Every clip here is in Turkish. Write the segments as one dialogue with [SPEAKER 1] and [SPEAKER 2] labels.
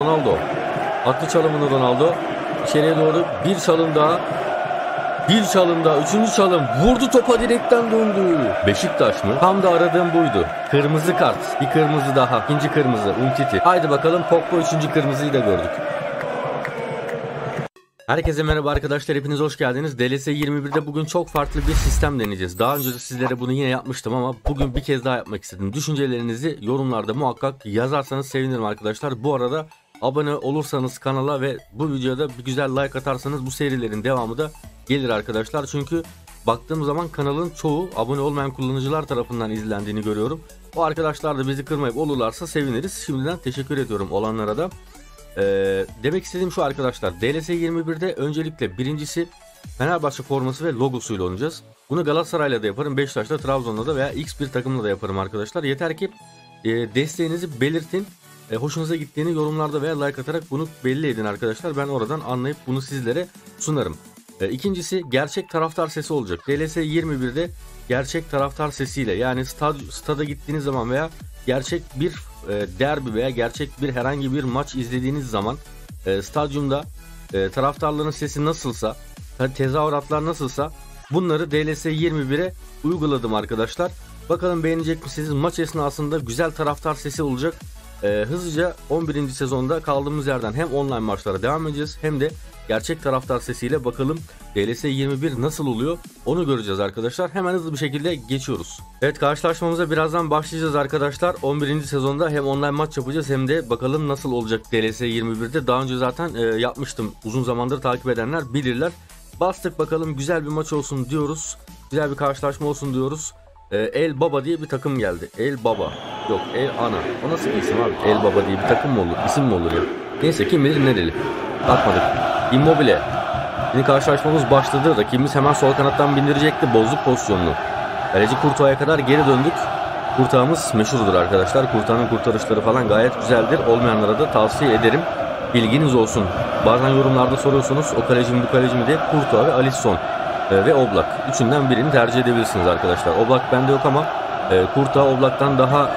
[SPEAKER 1] Ronaldo. Attı çalımını Ronaldo. İçeriye doğru bir çalım daha. Bir çalım daha. Üçüncü çalım. Vurdu, topa direkten döndü. Beşiktaş mı? Tam da aradığım buydu. Kırmızı kart. Bir kırmızı daha. İkinci kırmızı. Umtiti. Haydi bakalım, Pogba üçüncü kırmızıyı da gördük. Herkese merhaba arkadaşlar, hepiniz hoş geldiniz. DLS 21'de bugün çok farklı bir sistem deneyeceğiz. Daha önce de sizlere bunu yine yapmıştım ama bugün bir kez daha yapmak istedim. Düşüncelerinizi yorumlarda muhakkak yazarsanız sevinirim arkadaşlar. Bu arada abone olursanız kanala ve bu videoda bir güzel like atarsanız bu serilerin devamı da gelir arkadaşlar. Çünkü baktığım zaman kanalın çoğu abone olmayan kullanıcılar tarafından izlendiğini görüyorum. O arkadaşlar da bizi kırmayıp olurlarsa seviniriz. Şimdiden teşekkür ediyorum olanlara da. Demek istediğim şu arkadaşlar, DLS 21'de öncelikle birincisi Fenerbahçe forması ve logosuyla oynayacağız. Bunu Galatasaray'la da yaparım, Beşiktaş'ta, Trabzon'da da veya X1 takımla da yaparım arkadaşlar. Yeter ki desteğinizi belirtin, hoşunuza gittiğini yorumlarda veya like atarak bunu belli edin arkadaşlar. Ben oradan anlayıp bunu sizlere sunarım. İkincisi gerçek taraftar sesi olacak. DLS 21'de gerçek taraftar sesiyle, yani stada gittiğiniz zaman veya gerçek bir derbi veya gerçek bir herhangi bir maç izlediğiniz zaman stadyumda taraftarların sesi nasılsa, tezahüratlar nasılsa bunları DLS 21'e uyguladım arkadaşlar. Bakalım beğenecek misiniz? Maç esnasında güzel taraftar sesi olacak. Hızlıca 11. sezonda kaldığımız yerden hem online maçlara devam edeceğiz hem de gerçek taraftar sesiyle bakalım DLS 21 nasıl oluyor onu göreceğiz arkadaşlar. Hemen hızlı bir şekilde geçiyoruz. Evet, karşılaşmamıza birazdan başlayacağız arkadaşlar. 11. sezonda hem online maç yapacağız hem de bakalım nasıl olacak DLS 21'de. Daha önce zaten yapmıştım. Uzun zamandır takip edenler bilirler. Bastık bakalım, güzel bir maç olsun diyoruz. Güzel bir karşılaşma olsun diyoruz. El Baba diye bir takım geldi. El Baba. Yok, El Ana. O nasıl bir isim abi? El Baba diye bir takım mı olur? İsim mi olur ya? Neyse, kim bilir nereli. Bakmadık. Immobile. Şimdi karşılaşmamız başladı. Rakibimiz hemen sol kanattan bindirecekti. Bozduk pozisyonunu. Kaleci Courtois'a kadar geri döndük. Courtois'ımız meşhurdur arkadaşlar. Courtois'ın kurtarışları falan gayet güzeldir. Olmayanlara da tavsiye ederim. Bilginiz olsun. Bazen yorumlarda soruyorsunuz, o kaleci mi bu kaleci mi diye. Courtois ve Alisson ve Oblak. Üçünden birini tercih edebilirsiniz arkadaşlar. Oblak bende yok ama Courtois Oblak'tan daha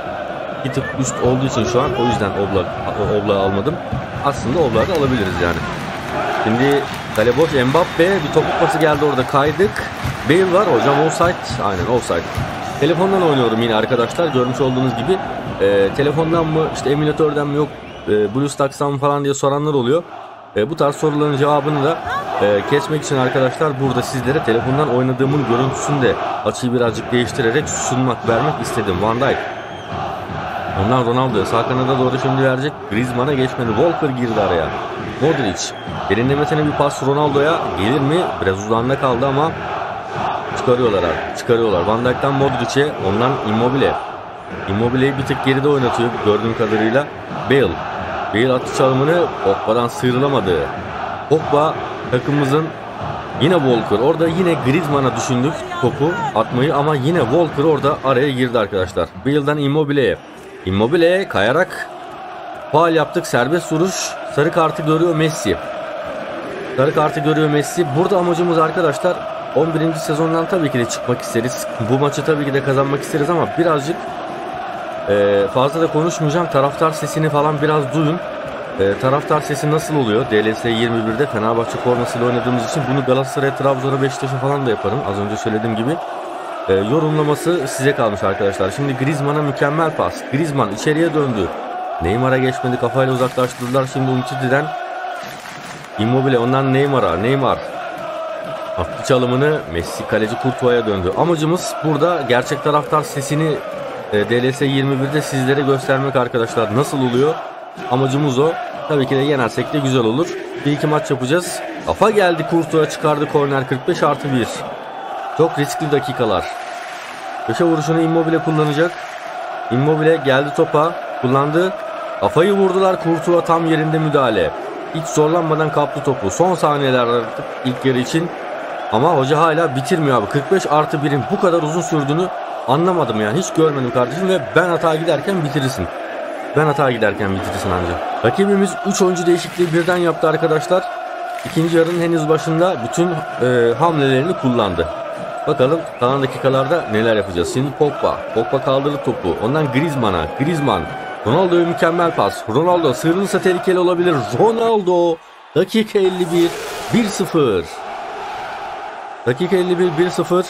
[SPEAKER 1] bir tık üst olduğu için şu an o yüzden Oblak'ı almadım. Aslında Oblak'ı da alabiliriz yani. Şimdi kale boş, Mbappe bir topuk pası geldi, orada kaydık. Bale var hocam, offside. Aynen offside. Telefondan oynuyorum yine arkadaşlar, görmüş olduğunuz gibi. Telefondan mı işte emülatörden mi, yok BlueStacks'tan mı falan diye soranlar oluyor. Bu tarz soruların cevabını da kesmek için arkadaşlar burada sizlere telefondan oynadığımın görüntüsünü de açıyı birazcık değiştirerek vermek istedim. Van Dijk. Ondan Ronaldo'ya sağ kanada doğru şimdi verecek. Griezmann'a geçmedi. Walker girdi araya. Modric. Derinlemesine bir pas Ronaldo'ya. Gelir mi? Biraz uzağında kaldı ama çıkarıyorlar abi. Çıkarıyorlar. Van Dijk'tan Modric'e. Ondan Immobile. Immobile'yi bir tık geride oynatıyor gördüğüm kadarıyla. Bale attı çalımını. Pogba'dan sıyrılamadı. Pogba takımımızın, yine Walker. Orada yine Griezmann'a düşündük topu atmayı ama yine Walker orada araya girdi arkadaşlar. Bale'dan Immobile'ye. Immobile kayarak faul yaptık. Serbest vuruş. Sarı kartı görüyor Messi. Sarı kartı görüyor Messi. Burada amacımız arkadaşlar 11. sezondan tabii ki de çıkmak isteriz. Bu maçı tabii ki de kazanmak isteriz ama birazcık fazla da konuşmayacağım. Taraftar sesini falan biraz duyun. Taraftar sesi nasıl oluyor? DLS 21'de Fenerbahçe formasıyla oynadığımız için bunu Galatasaray'a, Trabzon'a, Beşiktaş'a falan da yaparım. Az önce söylediğim gibi. Yorumlaması size kalmış arkadaşlar. Şimdi Griezmann'a mükemmel pas. Griezmann içeriye döndü. Neymar'a geçmedi. Kafayla uzaklaştırdılar. Şimdi Umtiti'den Immobile, ondan Neymar. Attı çalımını. Messi, kaleci Courtois'a döndü. Amacımız burada gerçek taraftar sesini DLS 21'de sizlere göstermek arkadaşlar. Nasıl oluyor? Amacımız o. Tabii ki de yenersek de güzel olur. Bir iki maç yapacağız. Kafa geldi, Courtois'a çıkardı korner. 45+1. Çok riskli dakikalar. Köşe vuruşunu Immobile kullanacak. Immobile geldi topa. Kullandı. Kafayı vurdular. Courtois tam yerinde müdahale. Hiç zorlanmadan kaptı topu. Son saniyeler artık ilk yarı için. Ama hoca hala bitirmiyor abi. 45+1'in bu kadar uzun sürdüğünü anlamadım yani. Hiç görmedim kardeşim ve ben hata giderken bitirirsin. Ancak. Rakibimiz 3 oyuncu değişikliği birden yaptı arkadaşlar. İkinci yarının henüz başında bütün hamlelerini kullandı. Bakalım kalan dakikalarda neler yapacağız. Şimdi Pogba kaldırdı topu. Ondan Griezmann. Ronaldo'ya mükemmel pas. Ronaldo sıyrılırsa tehlikeli olabilir. Ronaldo dakika 51 1-0. Dakika 51 1-0.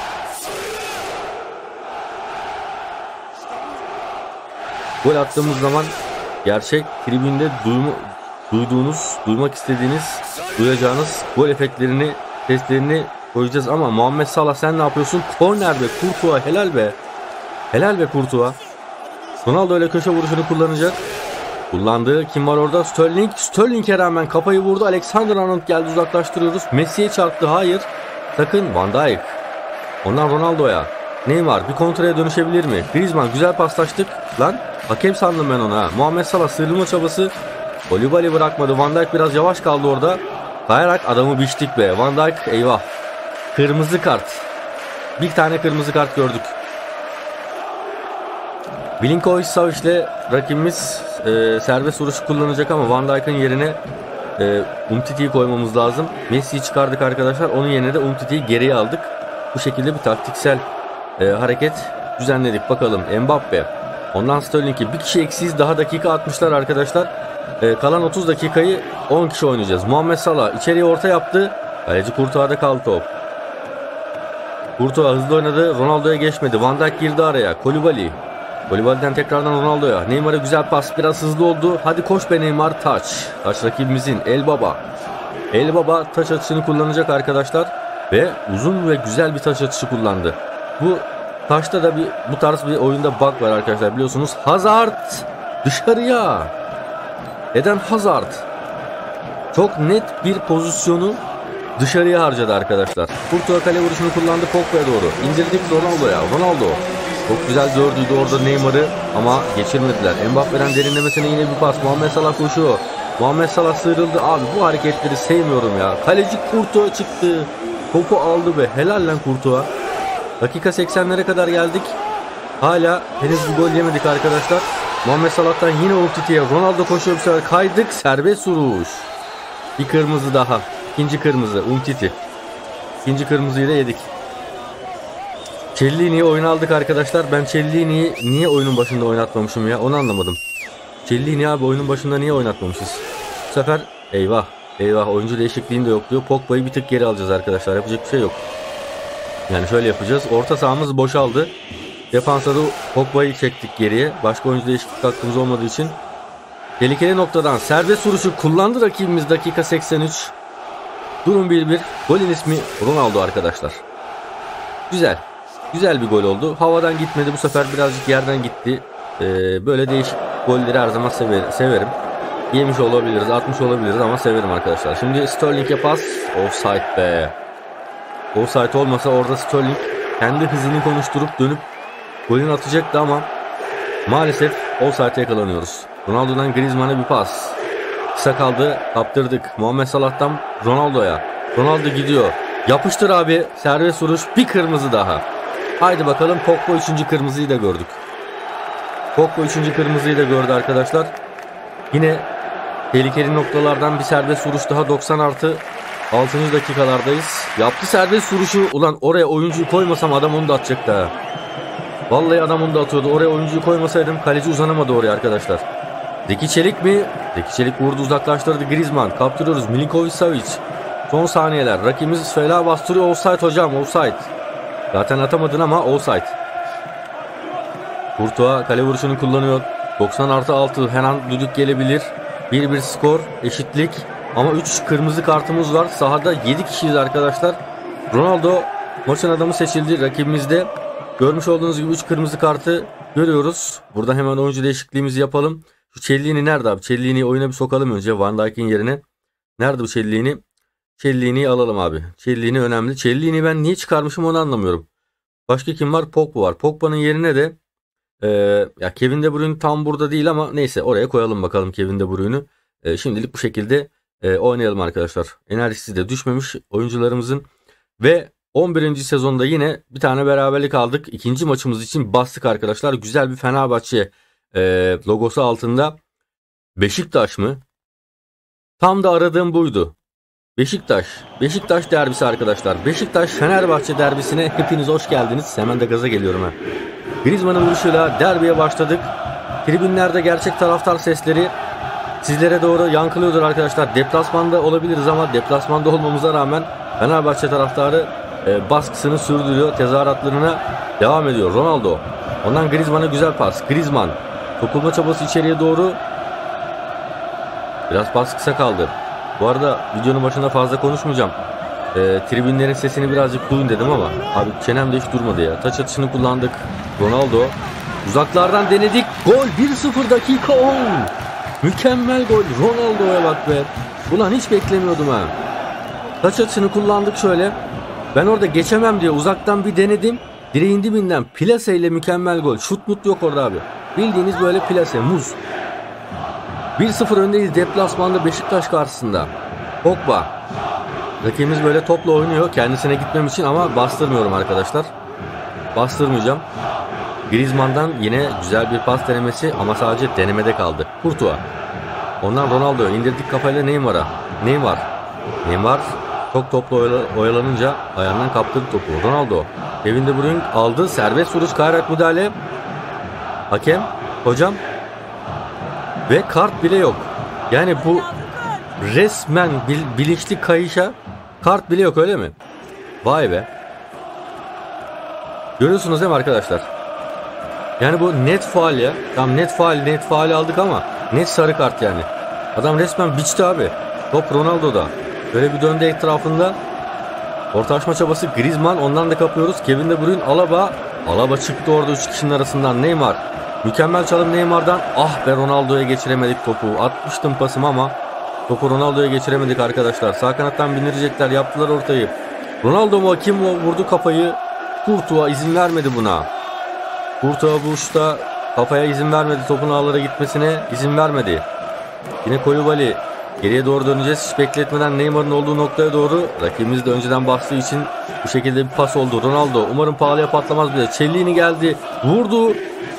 [SPEAKER 1] Gol attığımız zaman gerçek tribünde duymak istediğiniz, duyacağınız gol efektlerini, seslerini koyacağız ama Muhammed Salah sen ne yapıyorsun? Korner be Courtois, helal be. Helal be Courtois. Ronaldo ile köşe vuruşunu kullanacak. Kullandığı kim var orada? Sterling. Sterling'e rağmen kafayı vurdu. Alexander-Arnold geldi, uzaklaştırıyoruz. Messi'ye çarptı. Hayır. Sakın Van Dijk. Ondan Ronaldo'ya. Neymar bir kontraya dönüşebilir mi? Griezmann güzel paslaştık. Lan hakem sandım ben ona. Muhammed Salah sıyrılma çabası. Koulibaly bırakmadı. Van Dijk biraz yavaş kaldı orada. Kayarak adamı biçtik be. Van Dijk eyvah. Kırmızı kart. Bir tane kırmızı kart gördük. Milinkovic-Savic ile rakibimiz serbest vuruşu kullanacak ama Van Dijk'ın yerine Umtiti'yi koymamız lazım. Messi'yi çıkardık arkadaşlar. Onun yerine de Umtiti'yi geriye aldık. Bu şekilde bir taktiksel hareket düzenledik. Bakalım Mbappe. Ondan Sterling'i bir kişi eksiyiz. Daha dakika 60'lar arkadaşlar. Kalan 30 dakikayı 10 kişi oynayacağız. Muhammed Salah içeriye orta yaptı. Kaleci Courtois'da kaldı top. Courtois hızlı oynadı. Ronaldo'ya geçmedi. Van Dijk girdi araya. Koulibaly. Koulibaly'den tekrardan Ronaldo'ya. Neymar'a güzel pas. Biraz hızlı oldu. Hadi koş be Neymar. Taç. Taç rakibimizin. El Baba. El Baba taç atışını kullanacak arkadaşlar. Ve uzun ve güzel bir taç atışı kullandı. Bu taçta da bu tarz bir oyunda bug var arkadaşlar. Biliyorsunuz Hazard dışarıya. Eden Hazard. Çok net bir pozisyonu dışarıya harcadı arkadaşlar. Courtois kale vuruşunu kullandı Pogba'ya doğru. İndirdik Ronaldo'ya. Ronaldo. Çok güzel gördüydü orada Neymar'ı ama geçirmediler. Mbappe'den derinlemesine yine bir pas. Muhammed Salah koşuyor. Muhammed Salah sıyrıldı. Abi bu hareketleri sevmiyorum ya. Kaleci Courtois çıktı. Topu aldı ve helal lan Courtois. Dakika 80'lere kadar geldik. Hala henüz bir gol yemedik arkadaşlar. Muhammed Salah'tan yine Umtiti'ye. Ronaldo koşuyor bir sefer. Kaydık. Serbest vuruş. Bir kırmızı daha. İkinci kırmızı. Umtiti. İkinci kırmızıyı da yedik. Cellini'yi oyuna aldık arkadaşlar. Ben Cellini'yi niye oyunun başında oynatmamışım ya? Onu anlamadım. Cellini abi oyunun başında niye oynatmamışız? Bu sefer eyvah. Eyvah oyuncu değişikliğinde de yok diyor. Pogba'yı bir tık geri alacağız arkadaşlar. Yapacak bir şey yok. Yani şöyle yapacağız. Orta sahamız boşaldı. Defansa da Pogba'yı çektik geriye. Başka oyuncu değişiklik hakkımız olmadığı için. Tehlikeli noktadan serbest vuruşu kullandı rakibimiz dakika 83. Durum 1-1. Golün ismi Ronaldo arkadaşlar. Güzel. Güzel bir gol oldu. Havadan gitmedi. Bu sefer birazcık yerden gitti. Böyle değişik golleri her zaman severim. Yemiş olabiliriz, atmış olabiliriz ama severim arkadaşlar. Şimdi Sterling'e pas. Offside be. Offside olmasa orada Sterling kendi hızını konuşturup dönüp golünü atacaktı ama maalesef offside'e yakalanıyoruz. Ronaldo'dan Griezmann'a bir pas. Kısa kaldı, kaptırdık. Muhammed Salah'tan Ronaldo'ya. Ronaldo gidiyor. Yapıştır abi. Serbest vuruş. Bir kırmızı daha. Haydi bakalım. Pogba 3. kırmızıyı da gördük. Pogba 3. kırmızıyı da gördü arkadaşlar. Yine tehlikeli noktalardan bir serbest vuruş daha 90+6. dakikalardayız. Yaptı serbest vuruşu. Ulan oraya oyuncuyu koymasam adam onu da atacaktı ha. Vallahi adam onu da atıyordu. Oraya oyuncuyu koymasaydım kaleci uzanamadı oraya arkadaşlar. Zeki Çelik mi? Zeki Çelik vurdu, uzaklaştırdı Griezmann. Kaptırıyoruz. Milinkovic-Savic. Son saniyeler. Rakibimiz fena bastırıyor. Offside hocam. Offside. Zaten atamadın ama offside. Courtois kale vuruşunu kullanıyor. 90+6 her an düdük gelebilir. 1-1 skor. Eşitlik. Ama 3 kırmızı kartımız var. Sahada 7 kişiyiz arkadaşlar. Ronaldo maçın adamı seçildi. Rakibimizde görmüş olduğunuz gibi 3 kırmızı kartı görüyoruz. Burada hemen oyuncu değişikliğimizi yapalım. Şu Cellini nerede abi? Cellini'yi oyuna bir sokalım önce Van Dijk'in yerine. Nerede bu Cellini? Cellini'yi alalım abi. Cellini önemli. Cellini'yi ben niye çıkarmışım onu anlamıyorum. Başka kim var? Pogba var. Pogba'nın yerine de ya Kevin De Bruyne tam burada değil ama neyse oraya koyalım bakalım Kevin De Bruyne'ü. Şimdilik bu şekilde oynayalım arkadaşlar. Enerjisi de düşmemiş oyuncularımızın. Ve 11. sezonda yine bir tane beraberlik aldık. İkinci maçımız için bastık arkadaşlar. Güzel bir Fenerbahçe logosu altında. Beşiktaş mı? Tam da aradığım buydu. Beşiktaş derbisi arkadaşlar. Beşiktaş Fenerbahçe derbisine hepiniz hoş geldiniz. Hemen de gaza geliyorum ha. Griezmann'ın vuruşuyla derbiye başladık. Tribünlerde gerçek taraftar sesleri sizlere doğru yankılıyordur arkadaşlar. Deplasmanda olabiliriz ama deplasmanda olmamıza rağmen Fenerbahçe taraftarı baskısını sürdürüyor. Tezahüratlarına devam ediyor. Ronaldo. Ondan Griezmann'a güzel pas. Griezmann. Dokunma çabası içeriye doğru. Biraz pas kısa kaldı. Bu arada videonun başında fazla konuşmayacağım. Tribünlerin sesini birazcık duyun dedim ama abi çenem de hiç durmadı ya. Taç atışını kullandık. Ronaldo. Uzaklardan denedik. Gol 1-0 dakika 10. Mükemmel gol. Ronaldo'ya bak be. Ulan hiç beklemiyordum ha. Taç atışını kullandık şöyle. Ben orada geçemem diye uzaktan bir denedim. Direğin dibinden plaseyle mükemmel gol. Şut mut yok orada abi. Bildiğiniz böyle plase, muz. 1-0 öndeyiz deplasmanda Beşiktaş karşısında. Pogba. Rakibimiz böyle topla oynuyor. Kendisine gitmem için ama bastırmıyorum arkadaşlar. Bastırmayacağım. Griezmann'dan yine güzel bir pas denemesi ama sadece denemede kaldı. Courtois. Ondan Ronaldo'ya indirdik kafayla Neymar'a. Neymar çok topla oyalanınca ayağından kaptırdı topu. Ronaldo. Kevin De Bruyne aldı. Serbest vuruş, kayarak müdahale. Hakem. Hocam. Ve kart bile yok. Yani bu resmen bilinçli kayışa kart bile yok, öyle mi? Vay be. Görüyorsunuz değil mi arkadaşlar? Yani bu net faul ya. Tam net faul aldık ama net sarı kart yani. Adam resmen biçti abi. Top Ronaldo'da. Böyle bir döndü etrafında. Orta açma çabası Griezmann, ondan da kapıyoruz. Kevin De Bruyne, Alaba çıktı orada 3 kişinin arasından. Neymar. Mükemmel çalım Neymar'dan. Ah be, Ronaldo'ya geçiremedik topu. Atmıştım pasımı ama topu Ronaldo'ya geçiremedik arkadaşlar. Sağ kanattan bindirecekler. Yaptılar ortayı. Ronaldo mu? Kim vurdu kafayı? Courtois izin vermedi buna. Courtois bu uçta kafaya izin vermedi. Topun ağlara gitmesine izin vermedi. Yine Koulibaly. Geriye doğru döneceğiz. Hiç bekletmeden Neymar'ın olduğu noktaya doğru. Rakibimiz de önceden bastığı için bu şekilde bir pas oldu. Ronaldo. Umarım pahalıya patlamaz bile. Çelliğini geldi. Vurdu.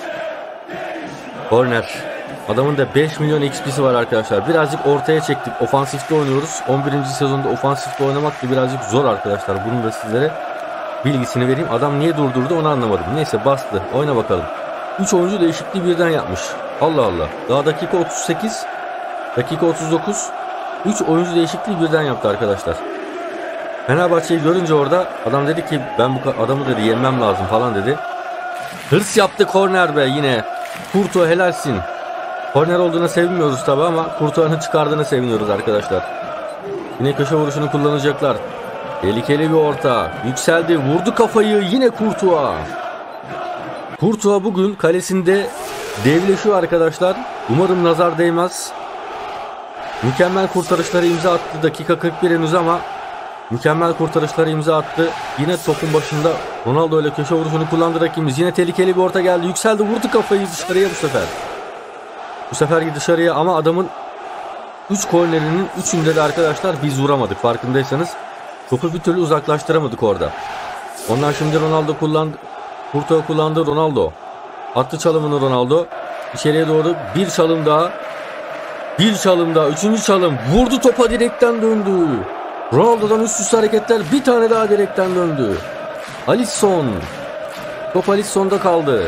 [SPEAKER 1] Korner. Adamın da 5 milyon XP'si var arkadaşlar. Birazcık ortaya çektik. Ofansifte oynuyoruz. 11. sezonda ofansifte oynamak da birazcık zor arkadaşlar. Bunu da sizlere bilgisini vereyim. Adam niye durdurdu onu anlamadım. Neyse bastı. Oyna bakalım. 3 oyuncu değişikliği birden yapmış. Allah Allah. Daha dakika 38. Dakika 39. 3 oyuncu değişikliği birden yaptı arkadaşlar. Fenerbahçe'yi görünce orada adam dedi ki ben bu adamı dedi yenmem lazım falan dedi. Hırs yaptı, korner be yine. Courtois helalsin. Korner olduğuna sevinmiyoruz tabi ama Courtois'ın çıkardığına seviniyoruz arkadaşlar. Yine köşe vuruşunu kullanacaklar. Tehlikeli bir orta. Yükseldi. Vurdu kafayı. Yine Courtois. Courtois bugün kalesinde devleşiyor arkadaşlar. Umarım nazar değmez. Mükemmel kurtarışları imza attı. Dakika 41 henüz ama mükemmel kurtarışları imza attı. Yine topun başında Ronaldo ile köşe vuruşunu kullandı rakibimiz. Yine tehlikeli bir orta geldi. Yükseldi. Vurdu kafayı dışarıya bu sefer. Bu sefer dışarıya ama adamın 3 kornerinin 3'ünde de arkadaşlar biz vuramadık. Farkındaysanız topu bir türlü uzaklaştıramadık orada. Ondan şimdi Ronaldo kullandı. Courtois kullandı. Ronaldo. Attı çalımını Ronaldo. İçeriye doğru bir çalım daha. Bir çalım daha. 3. çalım. Vurdu, topa direkten döndü. Ronaldo'dan üst üste hareketler. Bir tane daha direkten döndü. Alisson. Top Alisson'da kaldı.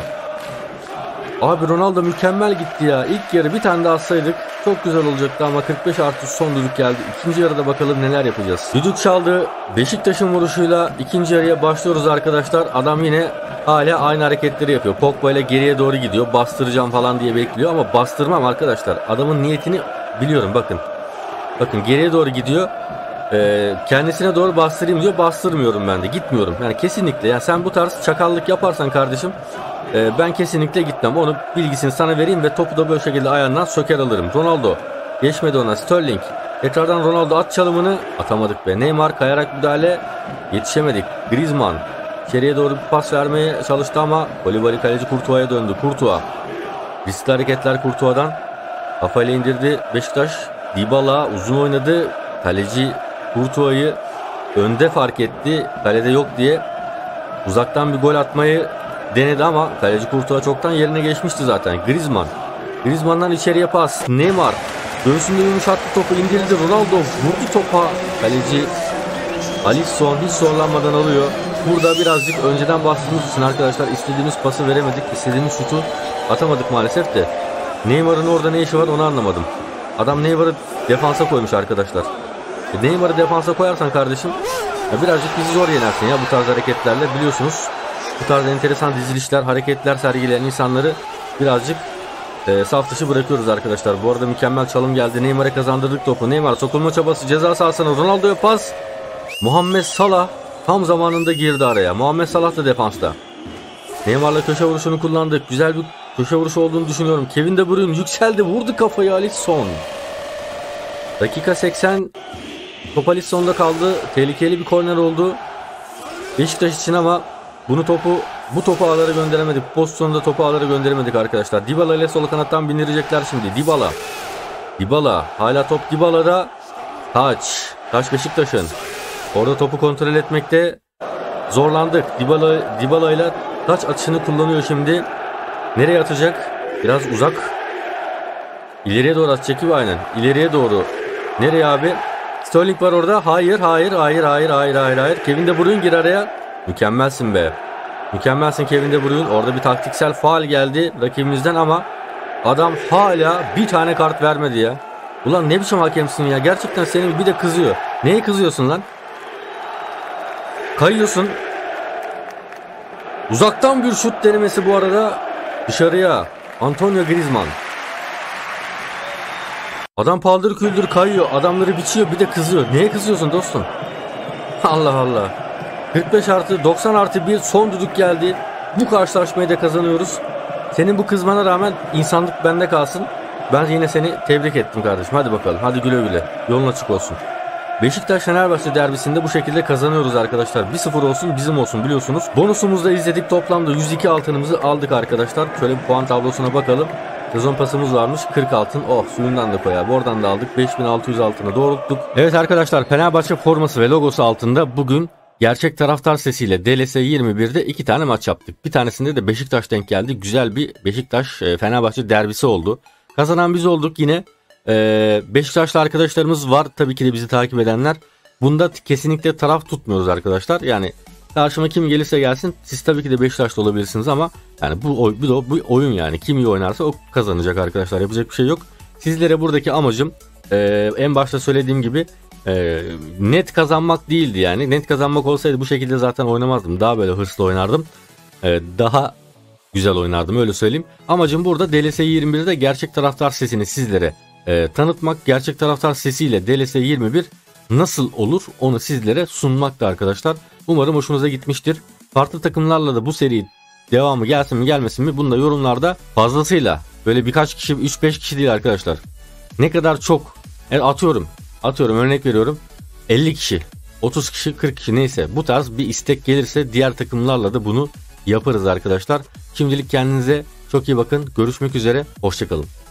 [SPEAKER 1] Abi Ronaldo mükemmel gitti ya. İlk yarı bir tane daha atsaydık çok güzel olacaktı ama 45 artı son düdük geldi. İkinci yarıda bakalım neler yapacağız. Düdük çaldı. Beşiktaş'ın vuruşuyla ikinci yarıya başlıyoruz arkadaşlar. Adam yine hala aynı hareketleri yapıyor. Pogba ile geriye doğru gidiyor. Bastıracağım falan diye bekliyor ama bastırmam arkadaşlar. Adamın niyetini biliyorum bakın. Bakın geriye doğru gidiyor. Kendisine doğru bastırayım diyor. Bastırmıyorum ben de. Gitmiyorum. Yani kesinlikle. Yani sen bu tarz çakallık yaparsan kardeşim ben kesinlikle gitmem. Onu bilgisini sana vereyim ve topu da böyle şekilde ayağından söker alırım. Ronaldo. Geçmedi ona. Sterling. Tekrardan Ronaldo at çalımını. Atamadık be. Neymar kayarak müdahale. Yetişemedik. Griezmann. İçeriye doğru bir pas vermeye çalıştı ama Koulibaly kaleci Courtois'a döndü. Courtois. Riskli hareketler Courtois'dan. Kafayla indirdi Beşiktaş. Dybala uzun oynadı. Kaleci Courtois'ı önde fark etti. Kalede yok diye uzaktan bir gol atmayı denedi ama kaleci Courtois çoktan yerine geçmişti zaten. Griezmann. Griezmann'dan içeriye pas. Neymar. Göğsünde yumuşattı topu, indirdi. Ronaldo vurdu topa. Kaleci Alisson hiç zorlanmadan alıyor. Burada birazcık önceden bastığımız için arkadaşlar istediğimiz pası veremedik. İstediğimiz şutu atamadık maalesef de. Neymar'ın orada ne işi var onu anlamadım. Adam Neymar'ı defansa koymuş arkadaşlar. Neymar'ı defansa koyarsan kardeşim birazcık bizi zor yenersin ya bu tarz hareketlerle. Biliyorsunuz bu tarz enteresan dizilişler, hareketler sergileyen insanları birazcık saf dışı bırakıyoruz arkadaşlar. Bu arada mükemmel çalım geldi. Neymar'a kazandırdık topu. Neymar sokulma çabası, ceza sahasına Ronaldo'ya pas. Muhammed Salah tam zamanında girdi araya. Muhammed Salah da defansta. Neymar'la köşe vuruşunu kullandık. Güzel bir köşe vuruşu olduğunu düşünüyorum. Kevin De Bruyne yükseldi. Vurdu kafayı Alisson. Dakika 80. Top Alisson'da kaldı. Tehlikeli bir korner oldu Beşiktaş için ama bu topu ağlara gönderemedik. Pozisyonda topu ağlara gönderemedik arkadaşlar. Dybala ile sol kanattan bindirecekler şimdi. Dybala. Hala top Dybala'da. Taç Beşiktaş'ın. Orada topu kontrol etmekte zorlandık. Dybala ile taç atışını kullanıyor şimdi. Nereye atacak? Biraz uzak. İleriye doğru atacak gibi aynen. İleriye doğru. Nereye abi? Sterling var orada. Hayır. Kevin De Bruyne gir araya. Mükemmelsin be. Mükemmelsin Kevin De Bruyne. Orada bir taktiksel faul geldi rakibimizden ama adam hala bir tane kart vermedi ya. Ulan ne biçim hakemsin ya. Gerçekten senin bir de kızıyor. Neye kızıyorsun lan? Kayıyorsun. Uzaktan bir şut denemesi bu arada. Dışarıya. Antonio Griezmann. Adam paldır küldür kayıyor. Adamları biçiyor bir de kızıyor. Neye kızıyorsun dostum? Allah Allah. 45+90+1 son düdük geldi. Bu karşılaşmayı da kazanıyoruz. Senin bu kızmana rağmen insanlık bende kalsın. Ben yine seni tebrik ettim kardeşim. Hadi bakalım. Hadi güle güle. Yolun açık olsun. Beşiktaş-Fenerbahçe derbisinde bu şekilde kazanıyoruz arkadaşlar. 1-0 olsun bizim olsun biliyorsunuz. Bonusumuzda izledik. Toplamda 102 altınımızı aldık arkadaşlar. Şöyle bir puan tablosuna bakalım. Sezon pasımız varmış 40 altın. Oh suyundan da koy abi. Oradan da aldık. 5600 altına doğrulttuk. Evet arkadaşlar Fenerbahçe forması ve logosu altında bugün gerçek taraftar sesiyle DLS 21'de 2 tane maç yaptık. Bir tanesinde de Beşiktaş denk geldi. Güzel bir Beşiktaş-Fenerbahçe derbisi oldu. Kazanan biz olduk yine. Beşiktaşlı arkadaşlarımız var tabii ki de bizi takip edenler. Bunda kesinlikle taraf tutmuyoruz arkadaşlar. Yani karşıma kim gelirse gelsin siz tabii ki de Beşiktaşlı olabilirsiniz ama yani bu oyun yani kim iyi oynarsa o kazanacak arkadaşlar. Yapacak bir şey yok. Sizlere buradaki amacım en başta söylediğim gibi net kazanmak değildi yani. Net kazanmak olsaydı bu şekilde zaten oynamazdım. Daha böyle hırslı oynardım. Daha güzel oynardım öyle söyleyeyim. Amacım burada DLS 21'de gerçek taraftar sesini sizlere tanıtmak. Gerçek taraftar sesiyle DLS 21 nasıl olur onu sizlere sunmakta arkadaşlar. Umarım hoşunuza gitmiştir. Farklı takımlarla da bu seri devamı gelsin mi gelmesin mi bunu da yorumlarda fazlasıyla böyle birkaç kişi 3-5 kişi değil arkadaşlar. Ne kadar çok atıyorum örnek veriyorum 50 kişi 30 kişi 40 kişi neyse bu tarz bir istek gelirse diğer takımlarla da bunu yaparız arkadaşlar. Şimdilik kendinize çok iyi bakın. Görüşmek üzere. Hoşça kalın.